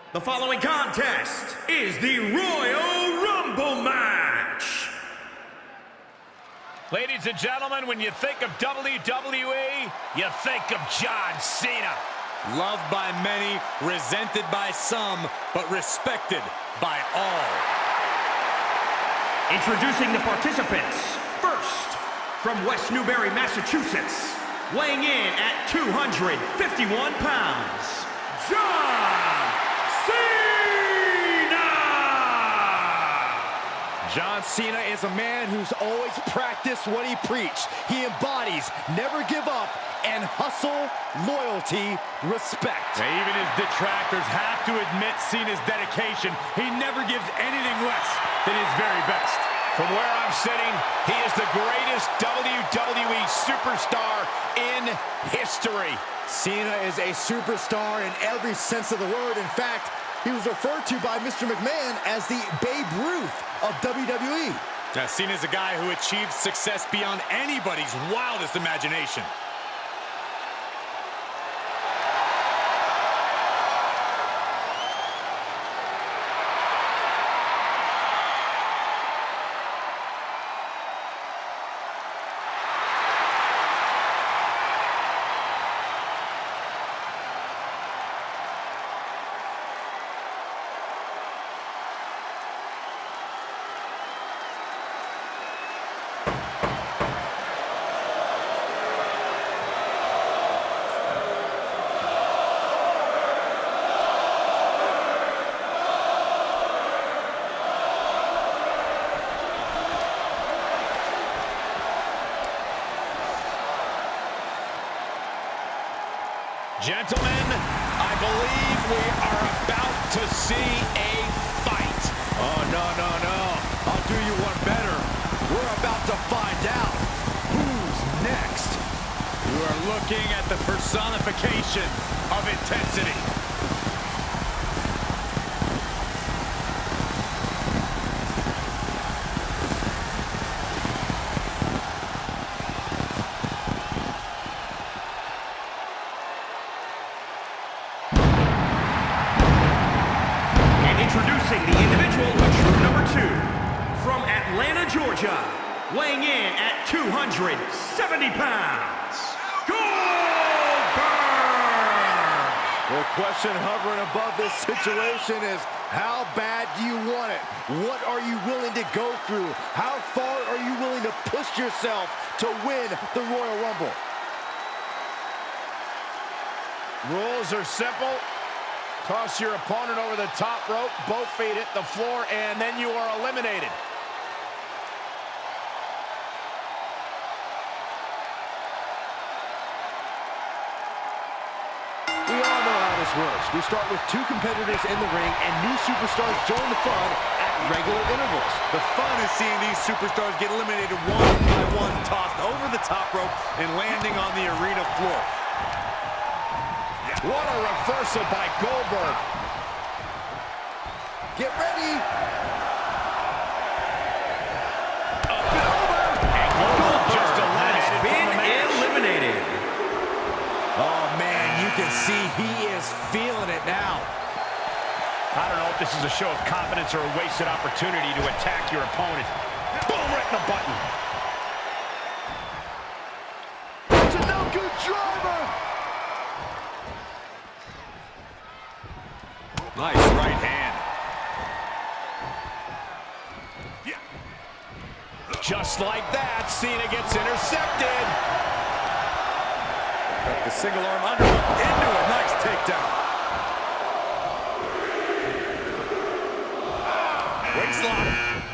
The following contest is the Royal Rumble match. Ladies and gentlemen, when you think of WWE, you think of John Cena. Loved by many, resented by some, but respected by all. Introducing the participants. First, from West Newbury, Massachusetts, weighing in at 251 pounds, John Cena! John Cena is a man who's always practiced what he preached. He embodies never give up and hustle, loyalty, respect. Now, even his detractors have to admit Cena's dedication. He never gives anything less than his very best. From where I'm sitting, he is the greatest WWE superstar in history. Cena is a superstar in every sense of the word. In fact, he was referred to by Mr. McMahon as the Babe Ruth of WWE. Now, Cena's a guy who achieved success beyond anybody's wildest imagination. Gentlemen, I believe we are about to see a fight. Oh, no. I'll do you one better. We're about to find out who's next. You are looking at the personification of intensity. Introducing the individual who drew number 2, from Atlanta, Georgia, weighing in at 270 pounds, Goldberg! The question hovering above this situation is, how bad do you want it? What are you willing to go through? How far are you willing to push yourself to win the Royal Rumble? Rules are simple. Toss your opponent over the top rope, both feet hit the floor, and then you are eliminated. We all know how this works. We start with 2 competitors in the ring, and new superstars join the fun at regular intervals. The fun is seeing these superstars get eliminated one by one, tossed over the top rope and landing on the arena floor. What a reversal by Goldberg. Get ready. Up and over. And Goldberg just has been eliminated. Oh, man, you can see he is feeling it now. I don't know if this is a show of confidence or a wasted opportunity to attack your opponent. Boom, right in the button. It's a no-good driver. Nice right hand. Just like that, Cena gets intercepted. Got the single arm under into a nice takedown. Waistlock.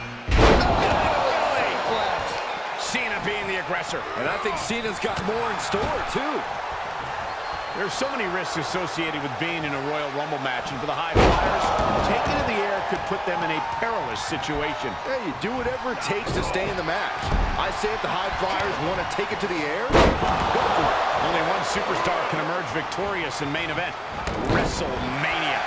Cena being the aggressor. And I think Cena's got more in store, too. There's so many risks associated with being in a Royal Rumble match, and for the High Flyers, taking it to the air could put them in a perilous situation. Hey, you do whatever it takes to stay in the match. I say if the High Flyers want to take it to the air, go for it. Only one superstar can emerge victorious in main event, WrestleMania.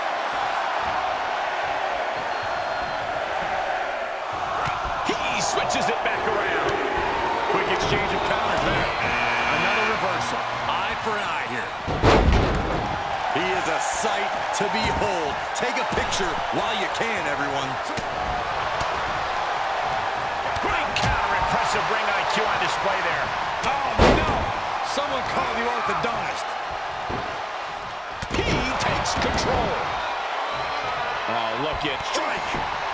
He switches it back around. Quick exchange of counters there. Another reversal. Eye for an eye here. He is a sight to behold. Take a picture while you can, everyone. Great counter, impressive ring IQ on display there. Oh, no! Someone call the orthodontist. He takes control. Oh, look at strike.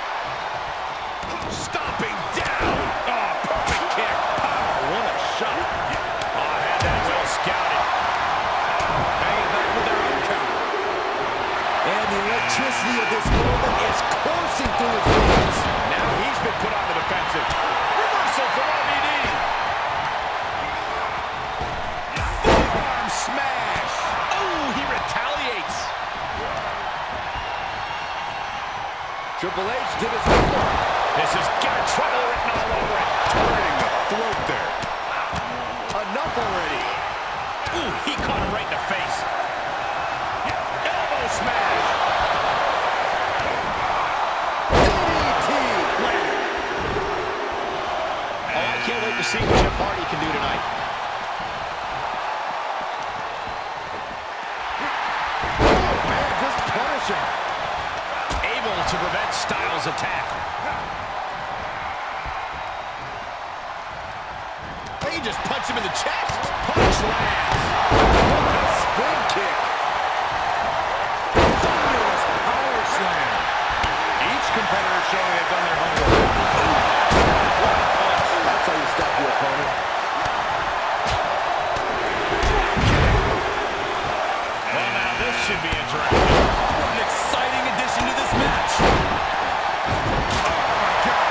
Stomping down. Oh, perfect kick. Oh, what a shot. Oh, had that well scouted. Hanging back with their own counter. And the electricity of this moment is coursing through his veins. Now he's been put on the defensive. Reversal from RVD. Forearm smash. Oh, he retaliates. Triple H did his homework. This has got trouble written all over it. Turning the throat there. Enough already. Ooh, he caught him right in the face. Elbow smash. DDT. Oh, I can't wait to see what Jeff Hardy can do tonight. Oh, man, just punishing. Able to prevent Styles' attack. He just punched him in the chest. Punch lands. Spin kick. Thunderous power slam. Each competitor showing they've done their homework. That's how you stop your opponent. Well, now this should be interesting. What an exciting addition to this match. Oh, my God.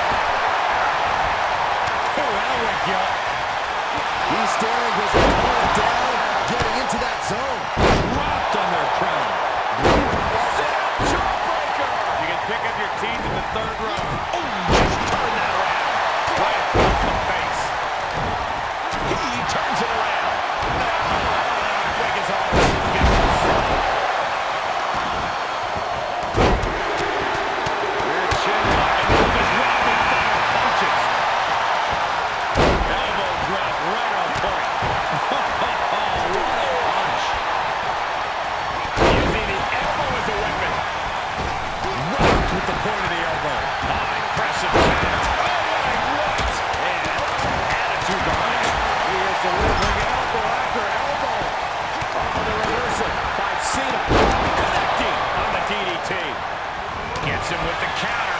Oh, that'll wake you up. He's staring his opponent down, getting into that zone. Dropped on their crown. Jawbreaker. You can pick up your teeth in the third row. Oh, just turn that around. Right across the face. He turns it around. Quick as all Rear chin lock. And just rapid fire punches. Elbow drop right on point. What a punch. using the elbow as a weapon. Rocked with the point of the elbow. Impressive counter. Oh, my right. And attitude behind it. He is delivering elbow after elbow. On the reversal by Cena. Connecting on the DDT. Gets him with the counter.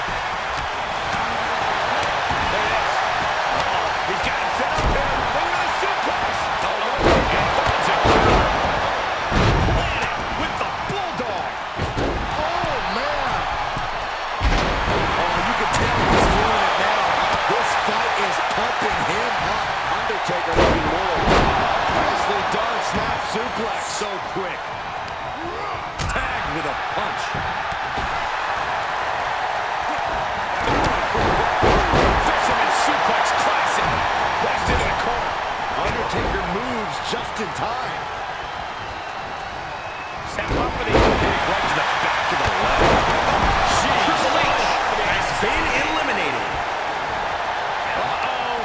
There it is. He's got him set up here. Look at the suplex. Oh, no. And finds a counter. Planted with the bulldog. Oh, man. Oh, you can tell he's feeling it now. This fight is pumping him up. Undertaker looking more. Nicely done, snap suplex. So quick. Tagged with a punch. Fisherman suplex classic. West into the corner. Undertaker moves just in time. Step up for the right to the back of the leg. Triple H has been eliminated. Uh-oh.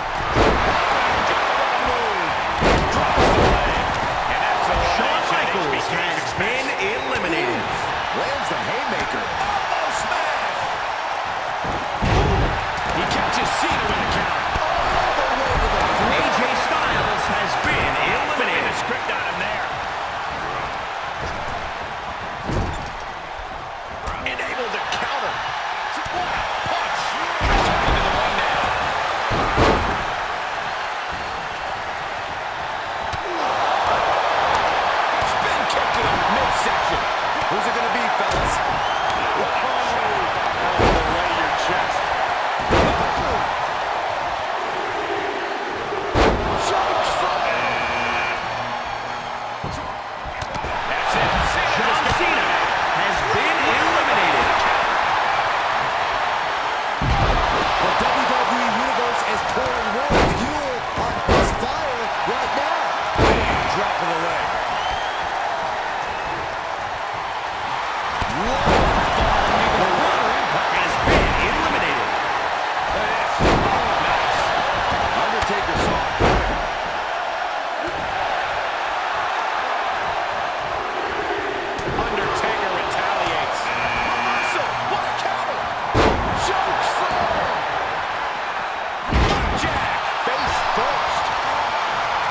Move. Drops the leg. And that's a Shawn Michaels has been eliminated. Lands the haymaker. elbow smash. He catches Cena with a counter. AJ Styles has been Putting the eliminated. script on him there.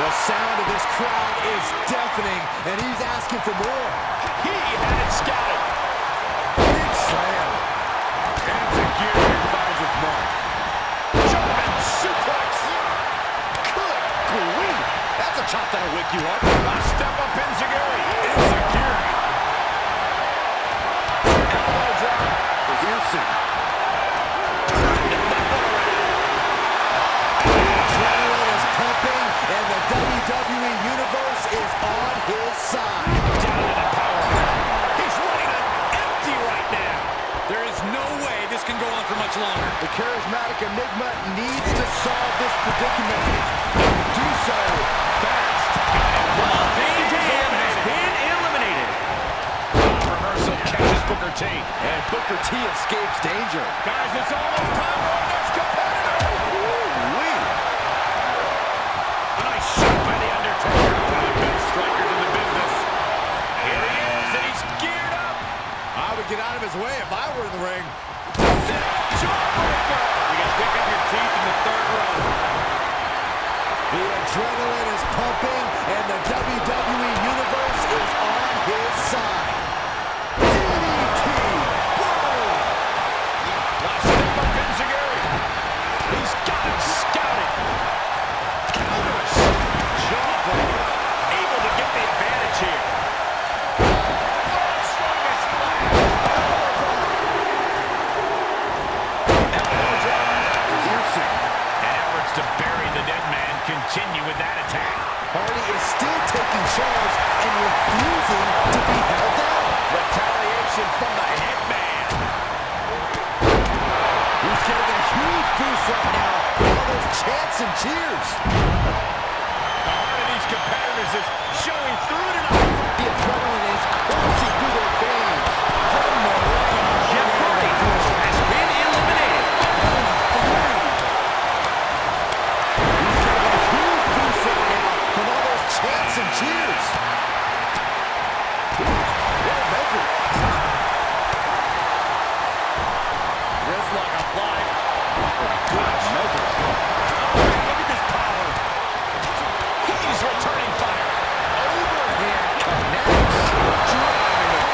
The sound of this crowd is deafening, and he's asking for more. He had it scouted. Big slam. Enzuigiri finds his mark. German suplex. Good grief. That's a chop that'll wake you up. A step up Enzuigiri. Enzuigiri. Elbow drop. Pearson. Adrenaline is pumping, and the WWE Universe is on his side. Down to the power. He's running on empty right now. There is no way this can go on for much longer. The charismatic Enigma needs to solve this predicament and do so fast. Van Dam has been eliminated. Reversal catches Booker T. And Booker T escapes danger. Guys, it's almost time for our next competitor. Ooh-wee. A nice shot by The Undertaker. One of the best strikers in the business. Here he is, and he's geared up. I would get out of his way if I were in the ring. Jawbreaker. You can pick up your teeth in the third round. The adrenaline is pumping, and the WWE Universe is on his side. DDT! Boom! Last step up Enzuigiri. He's got it scouted. Counters. Jawbreaker. Able to get the advantage here. Strongest splash. Elbow drop. Pearson. And efforts to bury the dead man continue with that attack. Hardy is still taking charge and refusing to be held down. Retaliation from the Hitman. He's getting a huge boost right now with all those chants and cheers. The heart of these competitors is showing through tonight. The adrenaline is coursing through their veins. From the ring. Jeff Hardy has been eliminated. He's getting a huge boost right now from all those chants and cheers. Well measured. Wristlock applied. Gosh. Look at this power. He's returning fire. Overhand connects. Driving the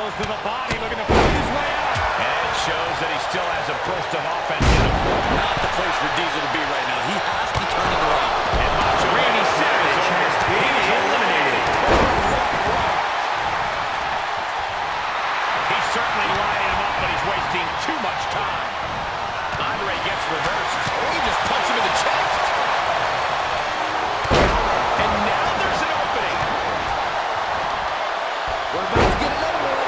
Goes to the body, looking to find his way out. And it shows that he still has a burst of offense in him. Not the place for Diesel to be right now. He has to turn it around. And Randy Savage has been eliminated. He's certainly lining him up, but he's wasting too much time. Andre gets reversed. Oh, he just punched him in the chest. And now there's an opening. We're about to get another one.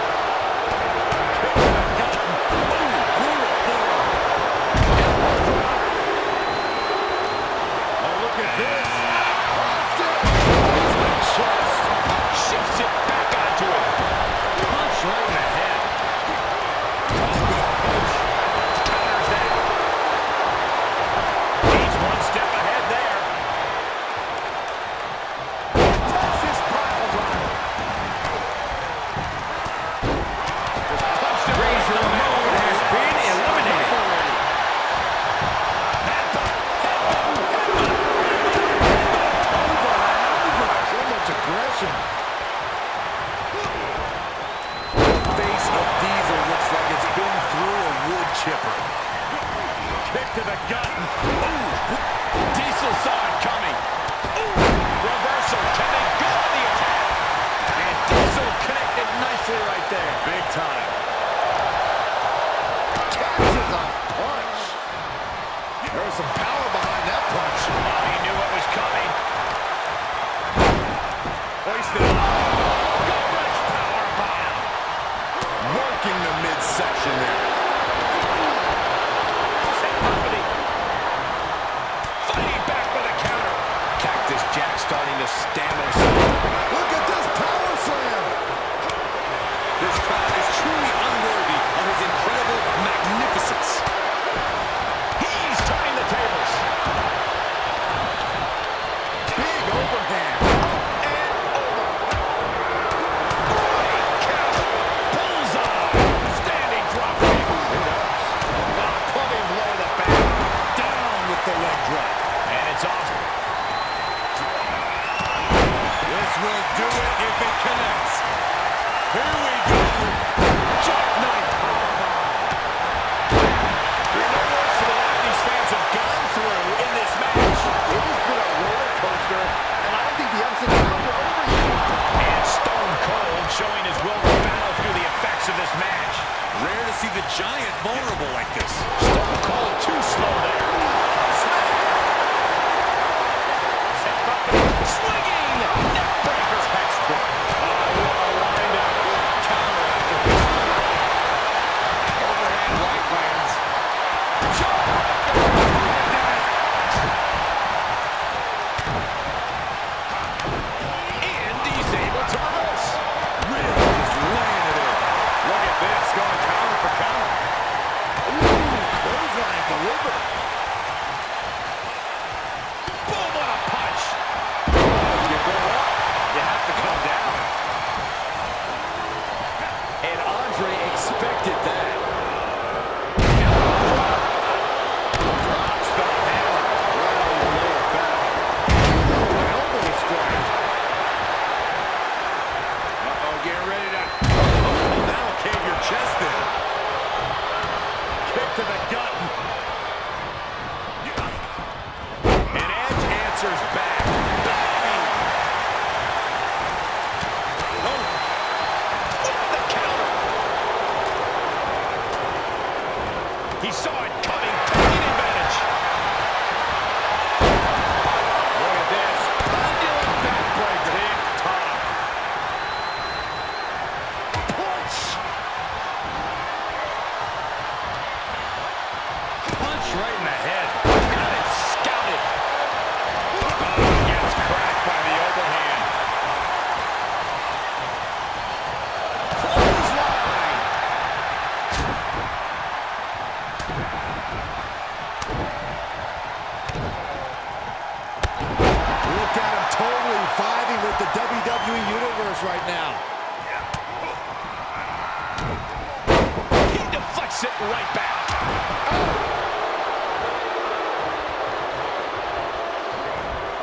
Oh, look at this. Shifts it back onto him. Punch right in the head. Counters that. He's one step ahead there. Texas pile driver. Punched him. Razor Ramon has been eliminated. So much aggression. Face of Diesel looks like it's been through a wood chipper. Kick to the gut. Diesel saw it coming. Reversal. Can they go on the attack? And Diesel connected nicely right there. Big time. Catches a punch. There was some power behind that punch. He knew what was coming. Hoisted up. Goldberg's power bomb. Working the midsection there. Set company. Fighting back with a counter. Cactus Jack starting to stamina some. Look at this power slam. This crowd is truly unworthy of his incredible magnificence. He's turning the tables. Big overhand. And over. Great counter. Bullseye. Standing drop kick. Clubbing blow to the back. Down with the leg drop. And it's off. This will do it if it connects. Here we go. Jackknife powerbomb. Remember for the lot these fans have gone through in this match. It has been a roller coaster, and I don't think the ups and downs are over yet. And Stone Cold showing his will to battle through the effects of this match. Rare to see the Giant vulnerable like this. Stone Cold too slow there. Set company. Swinging. Neck breaker. Textbook. What a windup. Counter after overhand right lands. And he's able to reverse. Really just laying it in. Look at this. Going counter for counter. Clothesline delivered. Boom, what a punch. You go up, you have to come down. And Andre expected that. Drops the hammer. Right on the lower back. Elbow strike. Uh-oh, get ready to... That'll cave your chest in. Kick to the gut. And Edge answers back. Bang! The counter. He saw it coming, taking advantage. Look at this. Pendulum backbreaker. Big top. Punch. Punch right in the head. Got it scouted. Gets cracked by the overhand. Clothesline. Look at him totally vibing with the WWE Universe right now. He deflects it right back.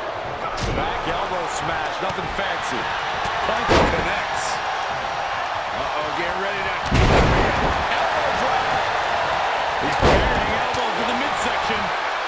Back elbow smash. Nothing fancy. Punch connects. Uh-oh, get ready to... Elbow drop. He's parrying elbows to the midsection.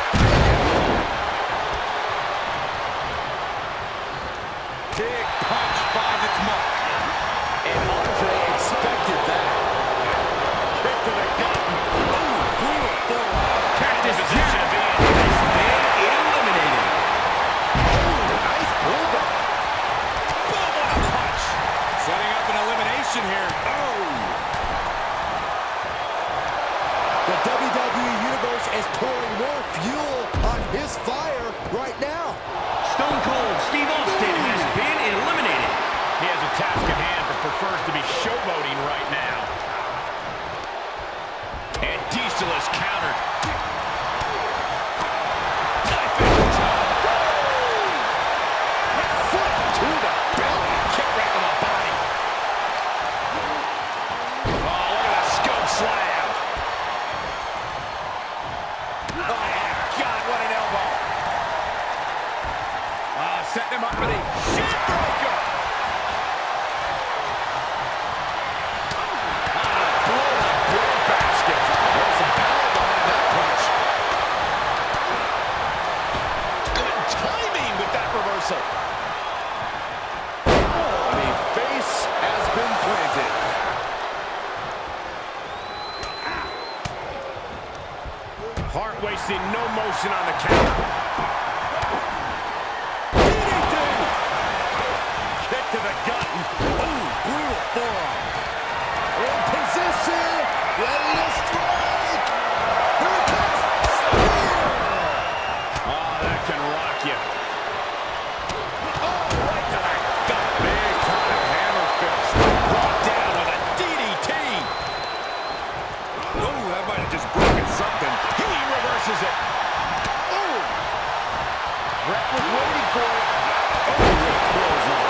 Big punch finds its mark. And Andre expected that. Kick to the gut. Ooh, brutal forearm. Cactus Jack has been eliminated. Nice bulldog. Boom, what a punch. Setting up an elimination here. Oh. The WWE Universe is pouring more fuel on his fire right now. Stone Cold Steve Austin has been eliminated. He has a task at hand, but prefers to be showboating right now. And Diesel is countered. Knife edge drop. Foot to the belly. Kick right to the body. Oh, look at that scope slam. Oh, God, what an elbow. Setting him up for the shit breaker. Blow-up bread basket. There's some power behind that punch. Good timing with that reversal. Oh, the face has been planted. Hart wasting no motion on the counter. Kick to the gut. Ooh, brutal forearm. In position. Ready to strike. Here it comes. Spear. Oh, that can rock you. Oh, right to the gut. Big time hammer fist. Brought down with a DDT. Oh, that might have just broken something. He reverses it. Oh. Brett was waiting for it. Oh, with a clothesline.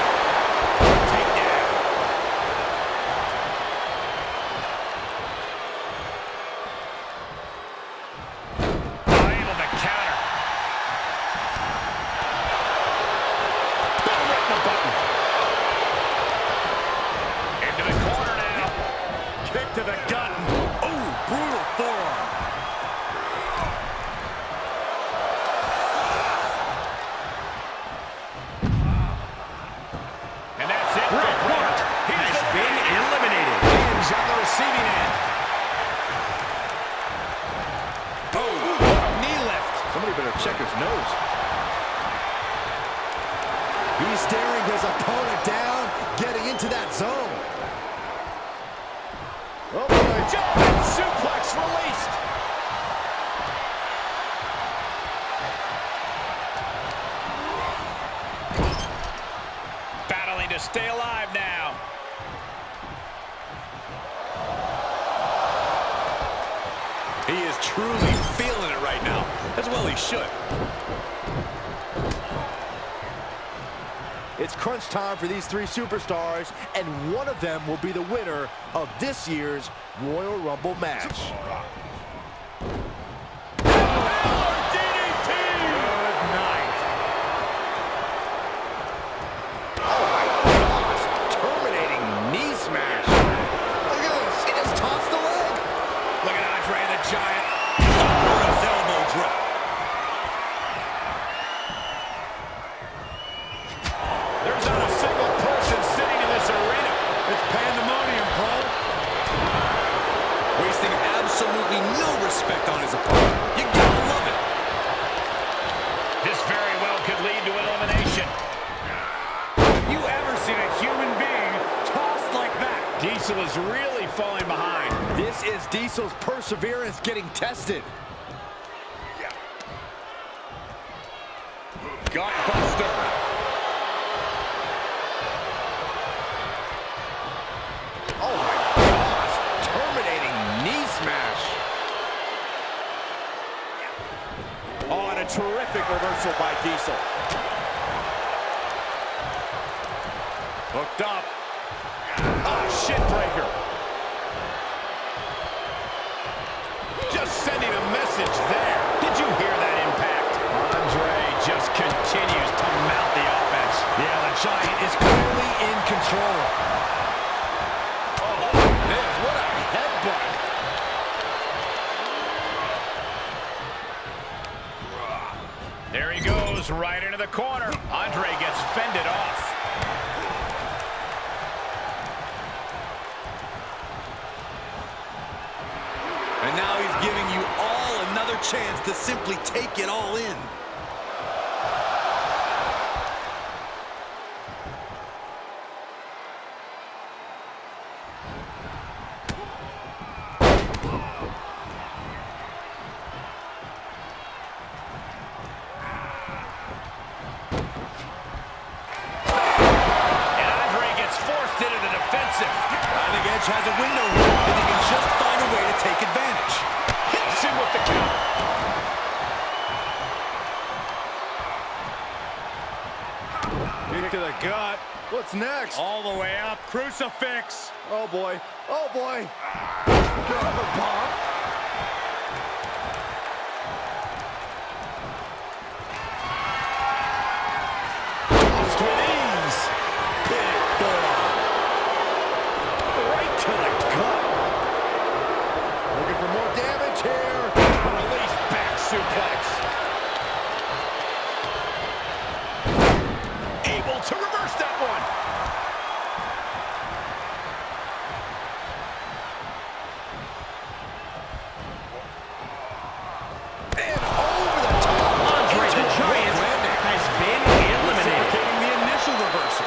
To the gut. Ooh, brutal forearm. And that's it. Bret Hart has been eliminated. Hinge on the receiving end. Oh, knee lift. Somebody better check his nose. He's staring his opponent down, getting into that zone. Oh, boy. Jumping suplex released. Battling to stay alive now. He is truly feeling it right now. As well he should. It's crunch time for these three superstars, and one of them will be the winner of this year's Royal Rumble match. DDT! Good night. Oh my gosh, terminating knee smash. Look at this, he just tossed the leg. Look at Andre the Giant. Oh, elbow drop. There's not a single person sitting in this arena. It's pandemonium, Cole. Wasting absolutely no respect on his opponent. You gotta love it. This very well could lead to elimination. You ever seen a human being tossed like that? Diesel is really falling behind. This is Diesel's perseverance getting tested. Gutbuster. Oh my gosh, terminating knee smash. Oh, and a terrific reversal by Diesel. Hooked up. Ah, shit breaker. Just sending a message there. Did you hear that impact? Andre just continues to mount the offense. Yeah, the Giant is clearly in control. Oh, right into the corner. Andre gets fended off. And now he's giving you all another chance to simply take it all in. Has a window here, and he can just find a way to take advantage. Hits him with the counter. Kick to the gut. What's next? All the way up. Crucifix. Oh, boy. Oh, boy. Cover pop. To reverse that one. And over the top. Andre the Giant has been eliminated. Getting the initial reversal.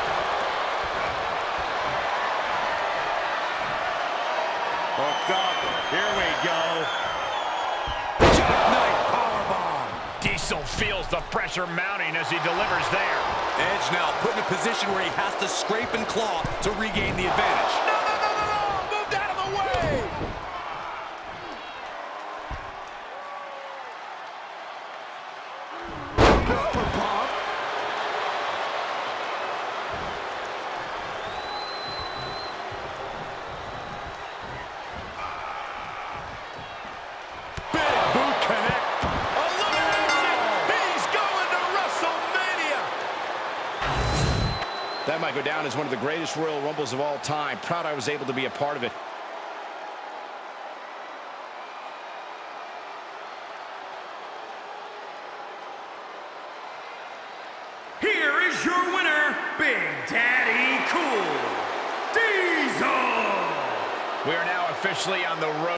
Hooked up. Here we go. Jackknife powerbomb. Diesel feels the pressure mounting as he delivers there. Edge now put in a position where he has to scrape and claw to regain the advantage. No! Moved out of the way! Cover pop. Big boot connect. He's going to WrestleMania. That might go down as one of the greatest Royal Rumbles of all time. Proud I was able to be a part of it. Here is your winner, Big Daddy Cool Diesel. We are now officially on the road.